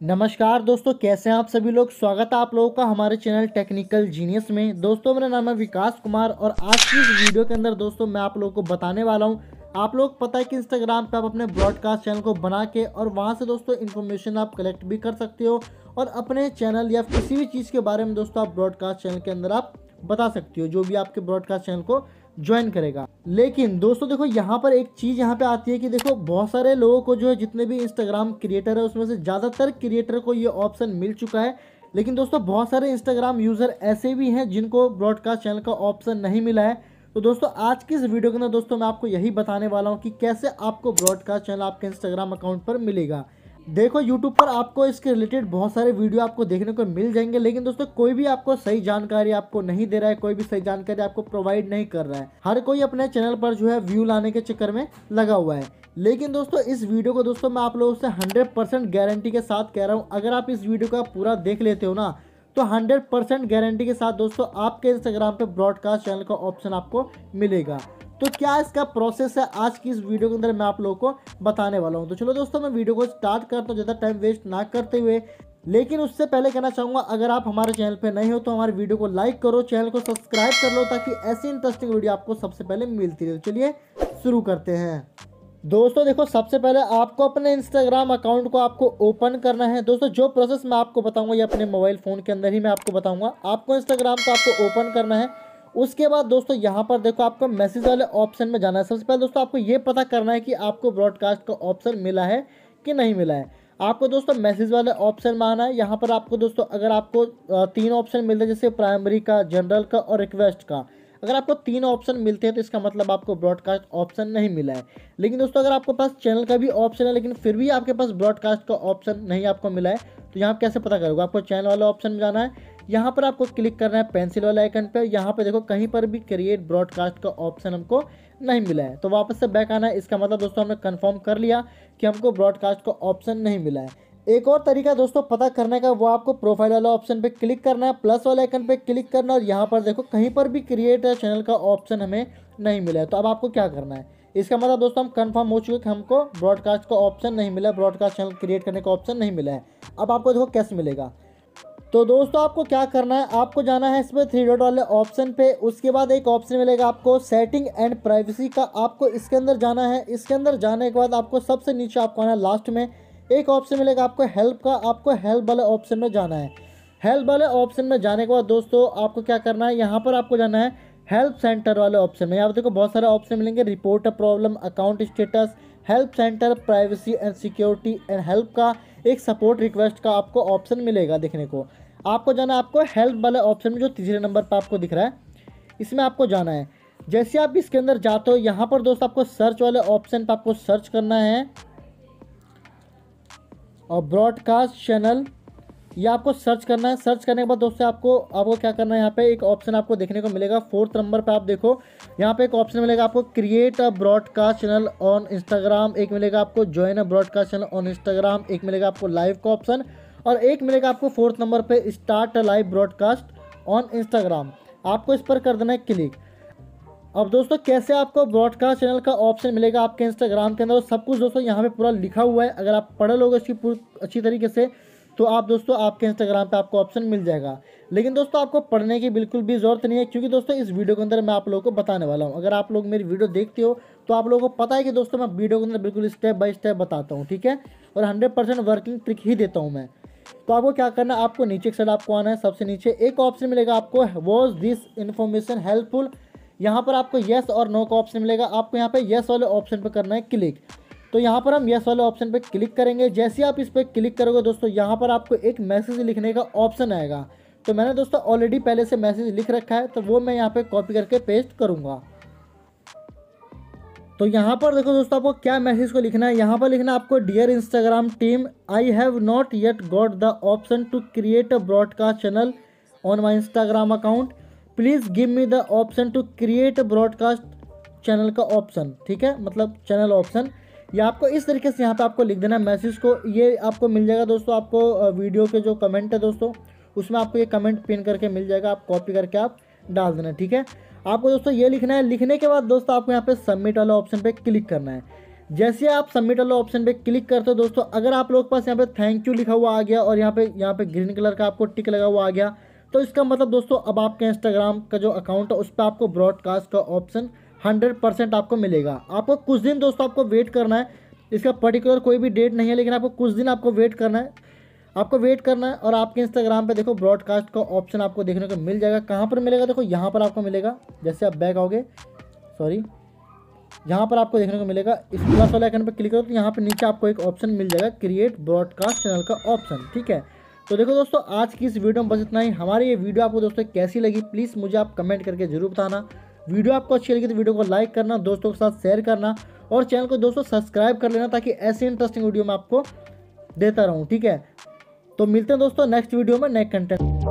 नमस्कार दोस्तों, कैसे हैं आप सभी लोग। स्वागत है आप लोगों का हमारे चैनल टेक्निकल जीनियस में। दोस्तों मेरा नाम है विकास कुमार और आज की इस वीडियो के अंदर दोस्तों मैं आप लोगों को बताने वाला हूं। आप लोग पता है कि इंस्टाग्राम पे आप अपने ब्रॉडकास्ट चैनल को बना के और वहां से दोस्तों इन्फॉर्मेशन आप कलेक्ट भी कर सकते हो और अपने चैनल या किसी भी चीज़ के बारे में दोस्तों आप ब्रॉडकास्ट चैनल के अंदर आप बता सकती हो जो भी आपके ब्रॉडकास्ट चैनल को ज्वाइन करेगा। लेकिन दोस्तों देखो यहाँ पर एक चीज़ यहाँ पे आती है कि देखो बहुत सारे लोगों को जो है जितने भी इंस्टाग्राम क्रिएटर है उसमें से ज़्यादातर क्रिएटर को ये ऑप्शन मिल चुका है। लेकिन दोस्तों बहुत सारे इंस्टाग्राम यूज़र ऐसे भी हैं जिनको ब्रॉडकास्ट चैनल का ऑप्शन नहीं मिला है। तो दोस्तों आज की इस वीडियो के अंदर दोस्तों मैं आपको यही बताने वाला हूँ कि कैसे आपको ब्रॉडकास्ट चैनल आपके इंस्टाग्राम अकाउंट पर मिलेगा। देखो यूट्यूब पर आपको इसके रिलेटेड बहुत सारे वीडियो आपको देखने को मिल जाएंगे, लेकिन दोस्तों कोई भी आपको सही जानकारी आपको नहीं दे रहा है, कोई भी सही जानकारी आपको प्रोवाइड नहीं कर रहा है। हर कोई अपने चैनल पर जो है व्यू लाने के चक्कर में लगा हुआ है। लेकिन दोस्तों इस वीडियो को दोस्तों मैं आप लोगों से 100% गारंटी के साथ कह रहा हूँ, अगर आप इस वीडियो का पूरा देख लेते हो ना तो 100% गारंटी के साथ दोस्तों आपके इंस्टाग्राम पे ब्रॉडकास्ट चैनल का ऑप्शन आपको मिलेगा। तो क्या इसका प्रोसेस है आज की इस वीडियो के अंदर मैं आप लोगों को बताने वाला हूं। तो चलो दोस्तों मैं वीडियो को स्टार्ट करता हूं ज़्यादा टाइम वेस्ट ना करते हुए। लेकिन उससे पहले कहना चाहूँगा, अगर आप हमारे चैनल पे नहीं हो तो हमारे वीडियो को लाइक करो, चैनल को सब्सक्राइब कर लो ताकि ऐसी इंटरेस्टिंग वीडियो आपको सबसे पहले मिलती रहे। तो चलिए शुरू करते हैं। दोस्तों देखो सबसे पहले आपको अपने इंस्टाग्राम अकाउंट को आपको ओपन करना है। दोस्तों जो प्रोसेस मैं आपको बताऊंगा ये अपने मोबाइल फ़ोन के अंदर ही मैं आपको बताऊंगा। आपको इंस्टाग्राम को आपको ओपन करना है। उसके बाद दोस्तों यहाँ पर देखो आपको मैसेज वाले ऑप्शन में जाना है। सबसे पहले दोस्तों आपको ये पता करना है कि आपको ब्रॉडकास्ट का ऑप्शन मिला है कि नहीं मिला है। आपको दोस्तों मैसेज वाले ऑप्शन में आना है। यहाँ पर आपको दोस्तों अगर आपको 3 ऑप्शन मिलते हैं, जैसे प्राइमरी का, जनरल का और रिक्वेस्ट का। अगर आपको 3 ऑप्शन मिलते हैं तो इसका मतलब आपको ब्रॉडकास्ट ऑप्शन नहीं मिला है। लेकिन दोस्तों अगर आपके पास चैनल का भी ऑप्शन है लेकिन फिर भी आपके पास ब्रॉडकास्ट का ऑप्शन नहीं आपको मिला है, तो यहाँ कैसे पता करोगे। आपको चैनल वाला ऑप्शन में जाना है। यहाँ पर आपको क्लिक करना है पेंसिल वाला आइकन पे। यहाँ पे देखो कहीं पर भी क्रिएट ब्रॉडकास्ट का ऑप्शन हमको नहीं मिला है, तो वापस से बैक आना है। इसका मतलब दोस्तों हमने कंफर्म कर लिया कि हमको ब्रॉडकास्ट का ऑप्शन नहीं मिला है। एक और तरीका दोस्तों पता करने का, वो आपको प्रोफाइल वाला ऑप्शन पे क्लिक करना है, प्लस वाले आइकन पे क्लिक करना है और यहाँ पर देखो कहीं पर भी क्रिएट चैनल का ऑप्शन हमें नहीं मिला है। तो अब आपको क्या करना है, इसका मतलब दोस्तों हम कंफर्म हो चुके कि हमको ब्रॉडकास्ट का ऑप्शन नहीं मिला, ब्रॉडकास्ट चैनल क्रिएट करने का ऑप्शन नहीं मिला है। अब आपको देखो कैसे मिलेगा। तो दोस्तों आपको क्या करना है, आपको जाना है इस पर 3 डॉट वाले ऑप्शन पे। उसके बाद एक ऑप्शन मिलेगा आपको सेटिंग एंड प्राइवेसी का, आपको इसके अंदर जाना है। इसके अंदर जाने के बाद आपको सबसे नीचे आपको आना है, लास्ट में एक ऑप्शन मिलेगा आपको हेल्प का। आपको हेल्प वाले ऑप्शन में जाना है। हेल्प वाले ऑप्शन में जाने के बाद दोस्तों आपको क्या करना है, यहाँ पर आपको जाना है हेल्प सेंटर वाले ऑप्शन में। यहाँ पर देखो बहुत सारे ऑप्शन मिलेंगे, report a problem, account status, help centre, privacy and security and help का एक सपोर्ट रिक्वेस्ट का आपको ऑप्शन मिलेगा देखने को। आपको जाना है आपको हेल्प वाले ऑप्शन में जो तीसरे नंबर पर आपको दिख रहा है, इसमें आपको जाना है। जैसे आप इसके अंदर जाते हो यहाँ पर दोस्तों आपको सर्च वाले ऑप्शन पर आपको सर्च करना है और ब्रॉडकास्ट चैनल, ये आपको सर्च करना है। सर्च करने के बाद दोस्तों आपको क्या करना है, यहाँ पे एक ऑप्शन आपको देखने को मिलेगा 4th नंबर पे। आप देखो यहाँ पे एक ऑप्शन मिलेगा आपको create a broadcast channel on Instagram, एक मिलेगा आपको join a broadcast channel on Instagram, एक मिलेगा आपको लाइव का ऑप्शन और एक मिलेगा आपको 4th नंबर पे start a live broadcast on Instagram. आपको इस पर कर देना है क्लिक। अब दोस्तों कैसे आपको ब्रॉडकास्ट चैनल का ऑप्शन मिलेगा आपके इंस्टाग्राम के अंदर, सब कुछ दोस्तों यहाँ पे पूरा लिखा हुआ है। अगर आप पढ़ लोगे इसकी पूरी अच्छी तरीके से तो आप दोस्तों आपके इंस्टाग्राम पे आपको ऑप्शन मिल जाएगा। लेकिन दोस्तों आपको पढ़ने की बिल्कुल भी ज़रूरत नहीं है, क्योंकि दोस्तों इस वीडियो के अंदर मैं आप लोगों को बताने वाला हूँ। अगर आप लोग मेरी वीडियो देखते हो तो आप लोगों को पता है कि दोस्तों मैं वीडियो के अंदर बिल्कुल स्टेप बाय स्टेप बताता हूँ, ठीक है, और 100% वर्किंग ट्रिक ही देता हूँ मैं। तो आपको क्या करना है, आपको नीचे साइड आपको आना है। सबसे नीचे एक ऑप्शन मिलेगा आपको वॉज दिस इन्फॉर्मेशन हेल्पफुल, यहाँ पर आपको येस और नो का ऑप्शन मिलेगा। आपको यहाँ पे येस वाले ऑप्शन पे करना है क्लिक। तो यहाँ पर हम येस वाले ऑप्शन पे क्लिक करेंगे। जैसे आप इस पर क्लिक करोगे दोस्तों यहाँ पर आपको एक मैसेज लिखने का ऑप्शन आएगा। तो मैंने दोस्तों ऑलरेडी पहले से मैसेज लिख रखा है, तो वो मैं यहाँ पे कॉपी करके पेस्ट करूँगा। तो यहाँ पर देखो दोस्तों आपको क्या मैसेज को लिखना है, यहाँ पर लिखना है आपको dear Instagram team, I have not yet got the option to create a broadcast channel on my Instagram account, please give me the option to create broadcast channel का ऑप्शन, ठीक है, मतलब चैनल ऑप्शन। या आपको इस तरीके से यहाँ पे आपको लिख देना मैसेज को। ये आपको मिल जाएगा दोस्तों, आपको वीडियो के जो कमेंट है दोस्तों उसमें आपको ये कमेंट पिन करके मिल जाएगा, आप कॉपी करके आप डाल देना, ठीक है। आपको दोस्तों ये लिखना है। लिखने के बाद दोस्तों आपको यहाँ पे सबमिट वाला ऑप्शन पे क्लिक करना है। जैसे आप सबमिट वाले ऑप्शन पे क्लिक करते हो दोस्तों, अगर आप लोग के पास यहाँ पे थैंक यू लिखा हुआ आ गया और यहाँ पे ग्रीन कलर का आपको टिक लगा हुआ आ गया, तो इसका मतलब दोस्तों अब आपके इंस्टाग्राम का जो अकाउंट है उस पर आपको ब्रॉडकास्ट का ऑप्शन 100% आपको मिलेगा। आपको कुछ दिन दोस्तों आपको वेट करना है, इसका पर्टिकुलर कोई भी डेट नहीं है, लेकिन आपको कुछ दिन आपको वेट करना है, और आपके इंस्टाग्राम पे देखो ब्रॉडकास्ट का ऑप्शन आपको देखने को मिल जाएगा। कहाँ पर मिलेगा, देखो यहाँ पर आपको मिलेगा। जैसे आप बैक आओगे, सॉरी, यहाँ पर आपको देखने को मिलेगा, इस प्लस वाले आइकन पर क्लिक करो तो यहाँ पे नीचे आपको एक ऑप्शन मिल जाएगा, क्रिएट ब्रॉडकास्ट चैनल का ऑप्शन। ठीक है, तो देखो दोस्तों आज की इस वीडियो में बस इतना ही। हमारी ये वीडियो आपको दोस्तों कैसी लगी प्लीज़ मुझे आप कमेंट करके जरूर बताना। वीडियो आपको अच्छी लगी तो वीडियो को लाइक करना, दोस्तों के साथ शेयर करना और चैनल को दोस्तों सब्सक्राइब कर लेना, ताकि ऐसी इंटरेस्टिंग वीडियो मैं आपको देता रहूँ। ठीक है, तो मिलते हैं दोस्तों नेक्स्ट वीडियो में नए कंटेंट।